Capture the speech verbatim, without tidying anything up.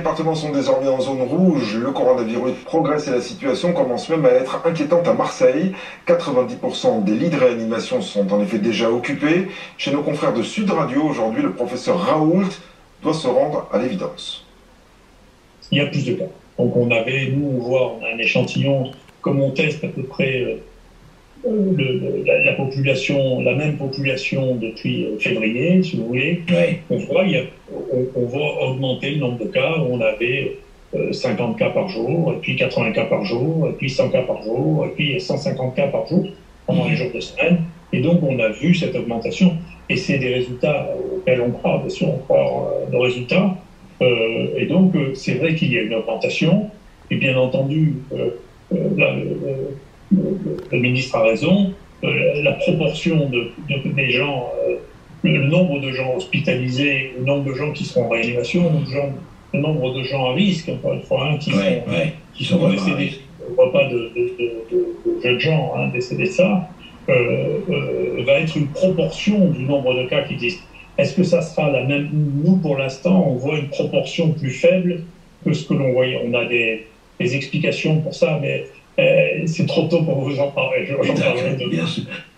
départements sont désormais en zone rouge. Le coronavirus progresse et la situation commence même à être inquiétante à Marseille. quatre-vingt-dix pour cent des lits de réanimation sont en effet déjà occupés. Chez nos confrères de Sud Radio, aujourd'hui, le professeur Raoult doit se rendre à l'évidence. Il y a plus de cas. Donc on avait, nous, on voit, on a un échantillon, comme on teste à peu près euh, le, la, la population, la même population depuis euh, février, si vous voulez, oui. on voit, il y a, on, on va augmenter le nombre de cas. On avait euh, cinquante cas par jour, et puis quatre-vingts cas par jour, et puis cent cas par jour, et puis cent cinquante cas par jour pendant les jours de semaine. Et donc on a vu cette augmentation, et c'est des résultats auxquels on croit, bien sûr, on croit euh, nos résultats. Euh, et donc, euh, c'est vrai qu'il y a une augmentation, et bien entendu, euh, euh, là, le, le, le ministre a raison, euh, la proportion de, de, des gens, euh, le, le nombre de gens hospitalisés, le nombre de gens qui seront en réanimation, le, gens, le nombre de gens à risque, encore une fois, hein, qui, ouais, sont, ouais, qui sont décédés. On ne voit pas de, de, de, de, de jeunes gens hein, décédés de ça, euh, euh, va être une proportion du nombre de cas qui existent. Est-ce que ça sera la même? Nous, pour l'instant, on voit une proportion plus faible que ce que l'on voyait. On a des, des explications pour ça, mais euh, c'est trop tôt pour vous en parler. J'en parlerai demain.